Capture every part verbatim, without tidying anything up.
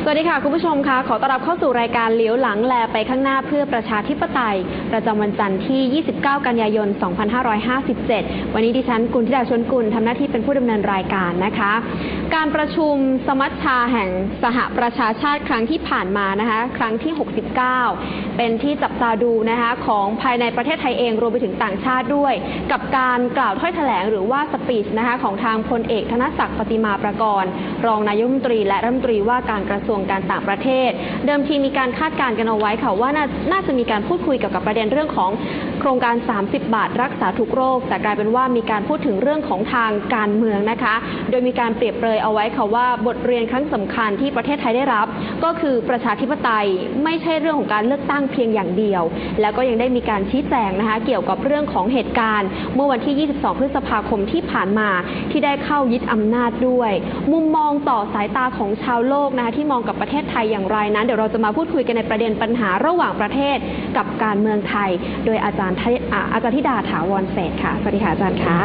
สวัสดีค่ะคุณผู้ชมค่ะขอต้อนรับเข้าสู่รายการเลี้ยวหลังแลไปข้างหน้าเพื่อประชาธิปไตยประจำวันจันทร์ที่ ยี่สิบเก้า กันยายน สองพันห้าร้อยห้าสิบเจ็ด วันนี้ดิฉันกุลธิดาชวนกุลทำหน้าที่เป็นผู้ดำเนินรายการนะคะการประชุมสมัชชาแห่งสหประชาชาติครั้งที่ผ่านมานะคะครั้งที่ หกสิบเก้า เป็นที่จับตาดูนะคะของภายในประเทศไทยเองรวมไปถึงต่างชาติด้วยกับการกล่าวถ้อยแถลงหรือว่าสปีชนะคะของทางพลเอกธนศักดิ์ปฏิมาประกรณ์รองนายกรัฐมนตรีและรัฐมนตรีว่าการกระทรวงการต่างประเทศเดิมทีมีการคาดการณ์กันเอาไว้ค่ะว่าน่าน่าจะมีการพูดคุยเกี่ยวกับประเด็นเรื่องของโครงการสามสิบบาทรักษาทุกโรคแต่กลายเป็นว่ามีการพูดถึงเรื่องของทางการเมืองนะคะโดยมีการเปรียบเปรยเอาไว้ค่ะว่าบทเรียนครั้งสำคัญที่ประเทศไทยได้รับก็คือประชาธิปไตยไม่ใช่เรื่องของการเลือกตั้งเพียงอย่างเดียวแล้วก็ยังได้มีการชี้แจงนะคะเกี่ยวกับเรื่องของเหตุการณ์เมื่อวันที่ ยี่สิบสอง พฤษภาคมที่ผ่านมาที่ได้เข้ายึดอำนาจด้วยมุมมองต่อสายตาของชาวโลกนะคะที่มองกับประเทศไทยอย่างไรนั้นเดี๋ยวเราจะมาพูดคุยกันในประเด็นปัญหาระหว่างประเทศกับการเมืองไทยโดยอาจารย์อาจารย์ธิดาถาวรเศรษฐ์ค่ะสวัสดีค่ะอาจารย์คะ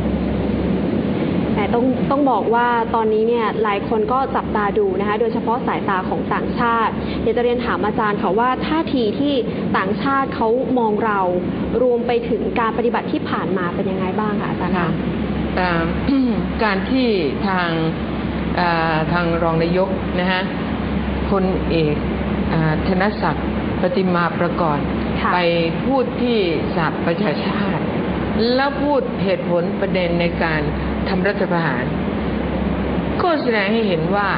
แต่ต้องต้องบอกว่าตอนนี้เนี่ยหลายคนก็จับตาดูนะคะโดยเฉพาะสายตาของต่างชาติเดี๋ยวจะเรียนถามอาจารย์ค่ะว่าท่าทีที่ต่างชาติเขามองเรารวมไปถึงการปฏิบัติที่ผ่านมาเป็นยังไงบ้างคะอาจารย์คะการที่ทางทางรองนายกนะฮะพลเอกธนศักดิ์ปฏิมาประกรณ์ไปพูดที่สหประชาชาติแล้วพูดเหตุผลประเด็นในการทำรัฐประหารก็แสดงให้เห็นว่า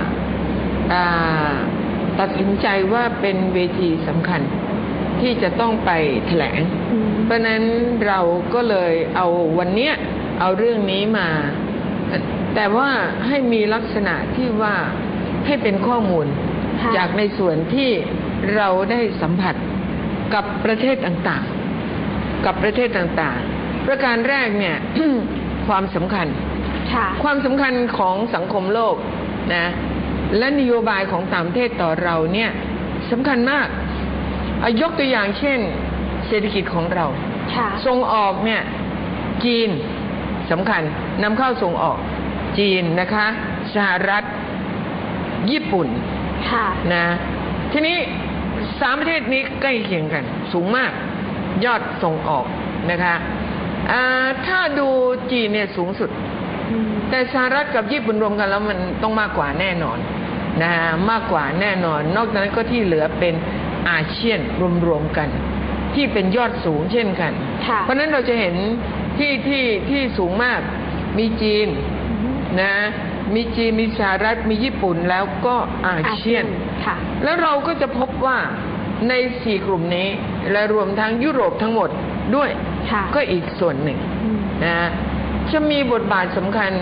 ตัดสินใจว่าเป็นเวทีสำคัญที่จะต้องไปแถลงเพราะนั้นเราก็เลยเอาวันนี้เอาเรื่องนี้มาแต่ว่าให้มีลักษณะที่ว่าให้เป็นข้อมูลจากในส่วนที่เราได้สัมผัสกับประเทศต่างๆกับประเทศต่างๆประการแรกเนี่ย ความสำคัญความสำคัญของสังคมโลกนะและนโยบายของต่างประเทศต่อเราเนี่ยสำคัญมากยกตัวอย่างเช่นเศรษฐกิจของเราส่งออกเนี่ยจีนสำคัญนำเข้าส่งออกจีนนะคะสหรัฐญี่ปุ่นนะทีนี้สามประเทศนี้ใกล้เคียงกันสูงมากยอดส่งออกนะคะถ้าดูจีนเนี่ยสูงสุดแต่สหรัฐกับญี่ปุ่นรวมกันแล้วมันต้องมากกว่าแน่นอนนะมากกว่าแน่นอนนอกจากนั้นก็ที่เหลือเป็นอาเซียนรวมๆกันที่เป็นยอดสูงเช่นกันเพราะนั้นเราจะเห็นที่ที่ที่สูงมากมีจีนนะมีจีนมีสหรัฐมีญี่ปุ่นแล้วก็อาเซียนแล้วเราก็จะพบว่าในสี่กลุ่มนี้และรวมทั้งยุโรปทั้งหมดด้วยก็อีกส่วนหนึ่งนะจะมีบทบาทสำคัญ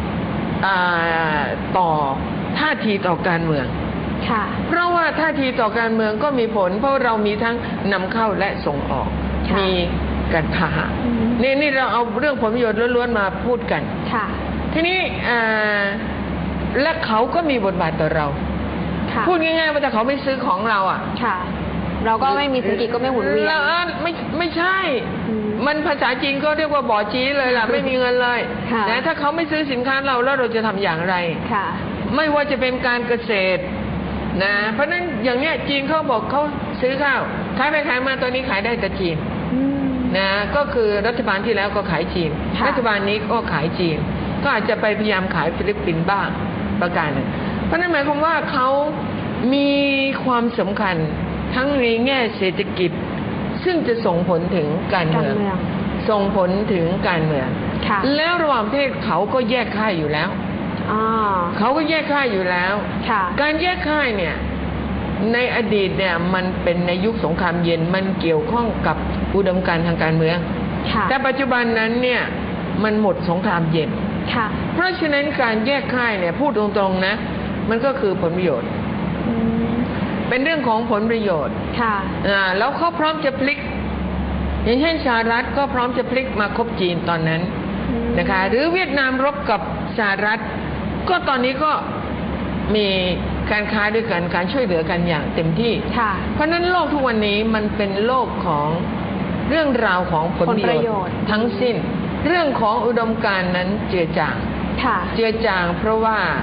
ต่อท่าทีต่อการเมืองเพราะว่าท่าทีต่อการเมืองก็มีผลเพราะเรามีทั้งนำเข้าและส่งออกมีการค้านี่นี่เราเอาเรื่องผลประโยชน์ล้วนๆมาพูดกันทีนี้และเขาก็มีบทบาทต่อเราพูดง่ายๆว่าถ้าเขาไม่ซื้อของเราอ่ะเราก็ไม่มีเศรษฐกิจก็ไม่หมุนเวียนไม่ไม่ใช่มันภาษาจีนก็เรียกว่าบ่อจี้เลยล่ะไม่มีเงินเลยนะถ้าเขาไม่ซื้อสินค้าเราแล้วเราจะทำอย่างไรไม่ว่าจะเป็นการเกษตรนะเพราะนั้นอย่างเนี้ยจีนเขาบอกเขาซื้อข้าวขายไปขายมาตอนนี้ขายได้แต่จีนนะก็คือรัฐบาลที่แล้วก็ขายจีนรัฐบาลนี้ก็ขายจีนก็อาจจะไปพยายามขายฟิลิปปินส์บ้างประการหนึ่งเพราะนั้นหมายความว่าเขามีความสำคัญทั้งในแง่เศรษฐกิจซึ่งจะส่งผลถึงการเมืองส่งผลถึงการเมืองแล้วระหว่างประเทศเขาก็แยกค่ายอยู่แล้วเขาก็แยกค่ายอยู่แล้วการแยกค่ายเนี่ยในอดีตเนี่ยมันเป็นในยุคสงครามเย็นมันเกี่ยวข้องกับอุดมการณ์ทางการเมืองแต่ปัจจุบันนั้นเนี่ยมันหมดสงครามเย็นเพราะฉะนั้นการแยกค่ายเนี่ยพูดตรงๆนะมันก็คือผลประโยชน์เป็นเรื่องของผลประโยชน์ค่ะอ่าแล้วเขาพร้อมจะพลิกอย่างเช่นสหรัฐก็พร้อมจะพลิกมาคบจีนตอนนั้นนะคะหรือเวียดนามรบกับสหรัฐก็ตอนนี้ก็มีการค้าด้วยกันการช่วยเหลือกันอย่างเต็มที่ค่ะเพราะนั้นโลกทุกวันนี้มันเป็นโลกของเรื่องราวของผลประโยชน์ทั้งสิ้นเรื่องของอุดมการณ์นั้นเจือจางค่ะเจือจางเพราะว่า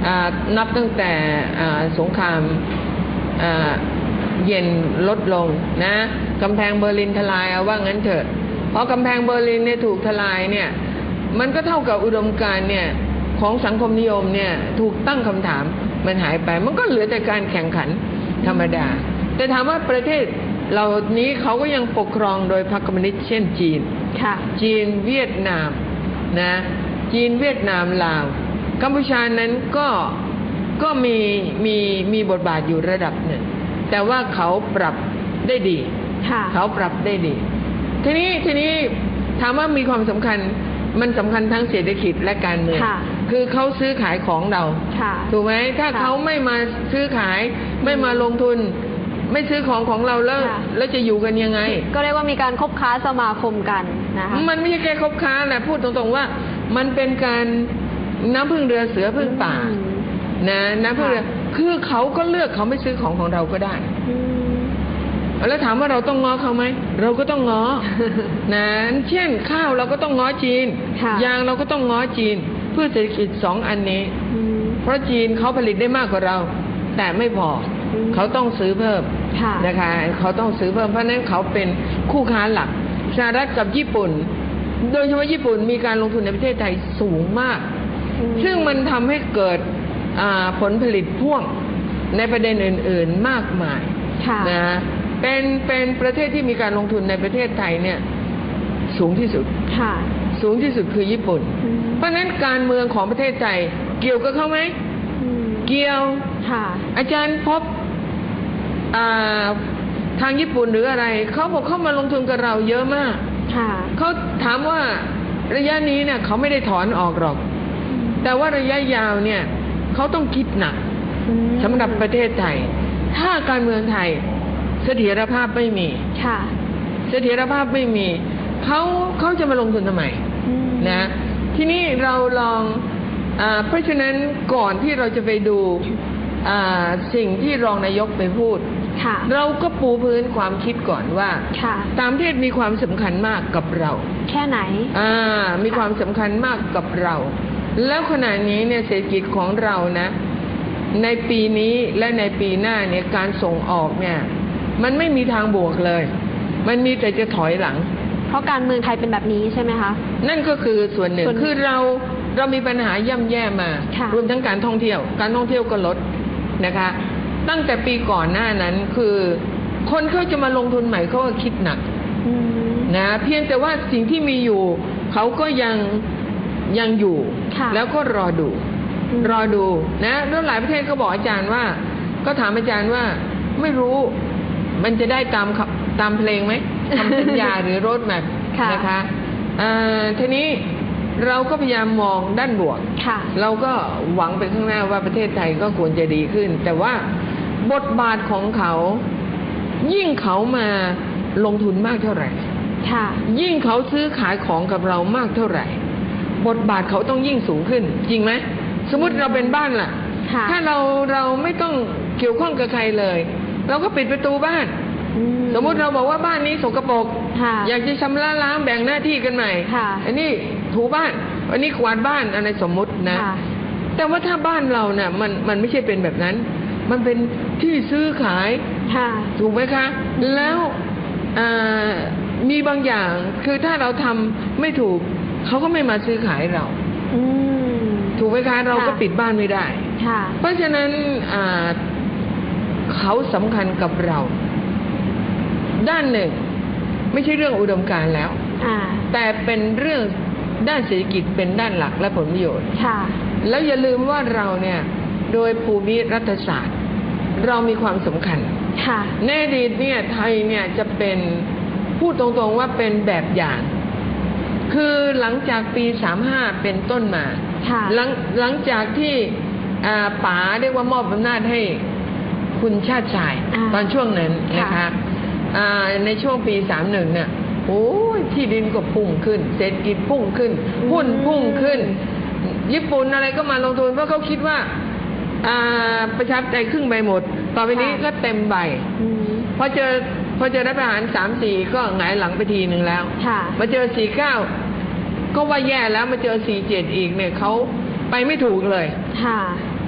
อ่านับตั้งแต่อ่าสงครามอ่าเย็นลดลงนะกำแพงเบอร์ลินทลายเอาว่างั้นเถอะเพราะกำแพงเบอร์ลินเนี่ยถูกทลายเนี่ยมันก็เท่ากับอุดมการณ์เนี่ยของสังคมนิยมเนี่ยถูกตั้งคำถามมันหายไปมันก็เหลือแต่การแข่งขันธรรมดาแต่ถามว่าประเทศเหล่านี้เขาก็ยังปกครองโดยพรรคคอมมิวนิสต์เช่นจีนจีนเวียดนามนะจีนเวียดนามลาวกัมพูชานั้นก็ก็มีมีมีบทบาทอยู่ระดับหนึ่งแต่ว่าเขาปรับได้ดีเขาปรับได้ดีทีนี้ทีนี้ถามว่ามีความสำคัญมันสำคัญทั้งเศรษฐกิจและการเมืองคือเขาซื้อขายของเราถูกไหมถ้าเขาไม่มาซื้อขายไม่มาลงทุนไม่ซื้อของของเราแล้วแล้วจะอยู่กันยังไงก็เรียกว่ามีการคบค้าสมาคมกันนะคะมันไม่ใช่แค่คบค้าแหละพูดตรงๆว่ามันเป็นการน้ำพึ่งเรือเสือพึ่งป่านะน้ำพึ่งเรือคือเขาก็เลือกเขาไม่ซื้อของของเราก็ได้แล้วถามว่าเราต้องง้อเขาไหมเราก็ต้องง้อนะเช่นข้าวเราก็ต้องง้อจีนยางเราก็ต้องง้อจีนเพื่อเศรษฐกิจสองอันนี้เพราะจีนเขาผลิตได้มากกว่าเราแต่ไม่พอเขาต้องซื้อเพิ่มนะคะเขาต้องซื้อเพิ่มเพราะนั้นเขาเป็นคู่ค้าหลักสหรัฐกับญี่ปุ่นโดยเฉพาะญี่ปุ่นมีการลงทุนในประเทศไทยสูงมากซึ่งมันทำให้เกิดผลผลิตพ่วงในประเด็นอื่นๆมากมายนะเป็นเป็นประเทศที่มีการลงทุนในประเทศไทยเนี่ยสูงที่สุดสูงที่สุดคือญี่ปุ่นเพราะฉะนั้นการเมืองของประเทศไทยเกี่ยวกับเขาไหมเกี่ยวอาจารย์พบทางญี่ปุ่นหรืออะไรเขาบอกเขามาลงทุนกับเราเยอะมากเขาถามว่าระยะนี้เนี่ยเขาไม่ได้ถอนออกหรอกแต่ว่าระยะยาวเนี่ยเขาต้องคิดหนักสำหรับประเทศไทยถ้าการเมืองไทยเสถียรภาพไม่มีเสถียรภาพไม่มีเขาเขาจะมาลงทุนทำไมนะทีนี้เราลองอ่าเพราะฉะนั้นก่อนที่เราจะไปดูอ่าสิ่งที่รองนายกไปพูดเราก็ปูพื้นความคิดก่อนว่าต่างประเทศมีความสำคัญมากกับเราแค่ไหนอ่ามีความสำคัญมากกับเราแล้วขณะนี้เนี่ยเศรษฐกิจของเรานะในปีนี้และในปีหน้าเนี่ยการส่งออกเนี่ยมันไม่มีทางบวกเลยมันมีแต่จะถอยหลังเพราะการเมืองไทยเป็นแบบนี้ใช่ไหมคะนั่นก็คือส่วนหนึ่งคือเราเรามีปัญหาย่ำแย่มารวมทั้งการท่องเที่ยวการท่องเที่ยวก็ลดนะคะตั้งแต่ปีก่อนหน้านั้นคือคนเขาจะมาลงทุนใหม่เขาก็คิดหนักนะเพียงแต่ว่าสิ่งที่มีอยู่เขาก็ยังยังอยู่แล้วก็รอดูรอดูนะแล้วหลายประเทศก็บอกอาจารย์ว่าก็ถามอาจารย์ว่าไม่รู้มันจะได้ตามตามเพลงไหมคำสัญญาหรือโรดแมพนะคะทีนี้เราก็พยายามมองด้านบวกเราก็หวังไปข้างหน้าว่าประเทศไทยก็ควรจะดีขึ้นแต่ว่าบทบาทของเขายิ่งเขามาลงทุนมากเท่าไหร่ยิ่งเขาซื้อขายของกับเรามากเท่าไหร่บทบาทเขาต้องยิ่งสูงขึ้นจริงไหมสมมุติเราเป็นบ้านล่ะถ้าเราเราไม่ต้องเกี่ยวข้องกับใครเลยเราก็ปิดประตูบ้านสมมุติเราบอกว่าบ้านนี้สกปรกอยากจะชำระล้างแบ่งหน้าที่กันใหม่อันนี้ถูบ้านอันนี้กวาดบ้านอะไรสมมุตินะแต่ว่าถ้าบ้านเราเนี่ยมันมันไม่ใช่เป็นแบบนั้นมันเป็นที่ซื้อขายถูกไหมคะแล้วมีบางอย่างคือถ้าเราทำไม่ถูกเขาก็ไม่มาซื้อขายเราถูกไหมคะเราก็ปิดบ้านไม่ได้เพราะฉะนั้นเขาสำคัญกับเราด้านหนึ่งไม่ใช่เรื่องอุดมการณ์แล้วแต่เป็นเรื่องด้านเศรษฐกิจเป็นด้านหลักและผลประโยชน์แล้วอย่าลืมว่าเราเนี่ยโดยภูมิรัฐศาสตร์เรามีความสำคัญในอดีตเนี่ยไทยเนี่ยจะเป็นพูดตรงๆว่าเป็นแบบอย่างคือหลังจากปีสามห้าเป็นต้นมาหลังหลังจากที่ป๋าเรียกว่ามอบอำนาจให้คุณชาติชายตอนช่วงนั้นนะคะในช่วงปีสามหนึ่งเนี่ยโอ้ยที่ดินก็พุ่งขึ้นเศรษฐกิจพุ่งขึ้นหุ้นพุ่งขึ้นญี่ปุ่นอะไรก็มาลงทุนเพราะเขาคิดว่าประชาธิปไตยครึ่งใบหมดต่อไปนี้ก็เต็มใบพอเจอพอเจอรัฐประหารสามสี่ก็หงายหลังไปทีหนึ่งแล้วมาเจอสี่เก้าก็ว่าแย่แล้วมาเจอสี่เจ็ดอีกเนี่ยเขาไปไม่ถูกเลย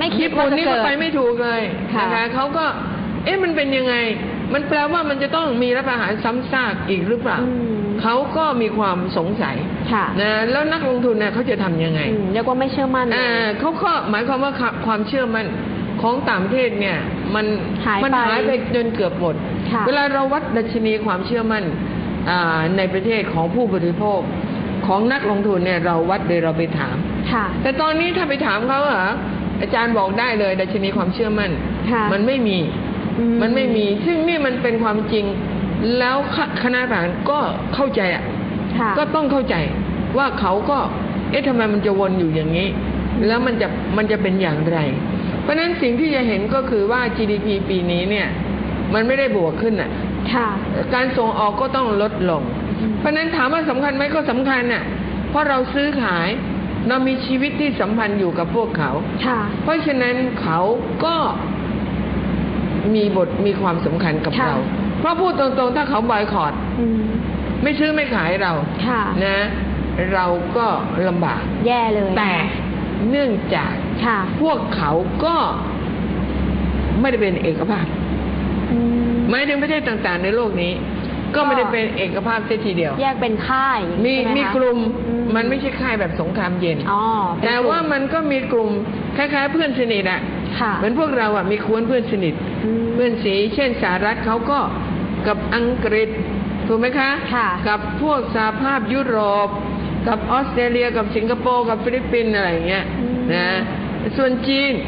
ไม่คิดญี่ปุ่นนี่ก็ไปไม่ถูกเลยค่ะนะคะเขาก็เอ๊ะมันเป็นยังไงมันแปลว่ามันจะต้องมีรัฐประหารซ้ำซากอีกหรือเปล่าอืมเขาก็มีความสงสัยค่ะนะแล้วนักลงทุนเนี่ยเขาจะทำยังไงอืมเรียกว่าไม่เชื่อมั่นเลยอ่าเขาก็หมายความว่าความเชื่อมั่นของต่างประเทศเนี่ยมันหายไปมัหายไปจนเกือบหมดค่ะเวลาเราวัดดัชนีความเชื่อมั่นอ่าในประเทศของผู้บริโภคของนักลงทุนเนี่ยเราวัดโดยเราไปถามค่ะแต่ตอนนี้ถ้าไปถามเขาเหรออาจารย์บอกได้เลยดัชนีความเชื่อมั่นค่ะมันไม่มีอืมันไม่มีซึ่งนี่มันเป็นความจริง แล้วคคณะบาลก็เข้าใจอ่ะค่ะก็ต้องเข้าใจว่าเขาก็เอ๊ะทำไมมันจะวนอยู่อย่างนี้ แล้วมันจะมันจะเป็นอย่างไร เพราะฉะนั้นสิ่งที่จะเห็นก็คือว่า จี ดี พี ปีนี้เนี่ยมันไม่ได้บวกขึ้นอ่ะค่ะการส่งออกก็ต้องลดลงอืมเพราะฉะนั้นถามว่าสำคัญไหมก็สำคัญน่ะเพราะเราซื้อขายเรามีชีวิตที่สัมพันธ์อยู่กับพวกเขาค่ะเพราะฉะนั้นเขาก็มีบทมีความสำคัญกับค่ะเรา เพราะพูดตรงๆถ้าเขาบอยคอรอืมไม่ซื้อไม่ขายเราค่ะนะ เราก็ลำบากแย่เลยแต่เนื่องจากค่ะพวกเขาก็ไม่ได้เป็นเอกภาพอืมหมายถึงประเทศต่างๆในโลกนี้ ก็ไม่ได้เป็นเอกภาพเสียทีเดียวแยกเป็นค่ายมีใช่ไหมีคะกลุ่มอืมันไม่ใช่ค่ายแบบสงครามเย็นอ๋อเป็นแต่กลุ่ว่ามันก็มีกลุ่มคล้ายๆเพื่อนสนิทอะค่ะเหมือนพวกเราอะมีกวนเพื่อนสนิทอืมเพื่อนสีเช่นสหรัฐเขาก็กับอังกฤษถูกไหมคะค่ะกับพวกสหภาพยุโรป กับออสเตรเลียกับสิงคโปร์กับฟิลิปปินส์อะไรอย่างเงี้ยอืมนะส่วนจีน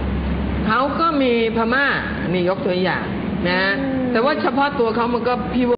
เขาก็มีพม่านี่ยกตัวอย่างนะ แต่ว่าเฉพาะตัวเขามันก็พิ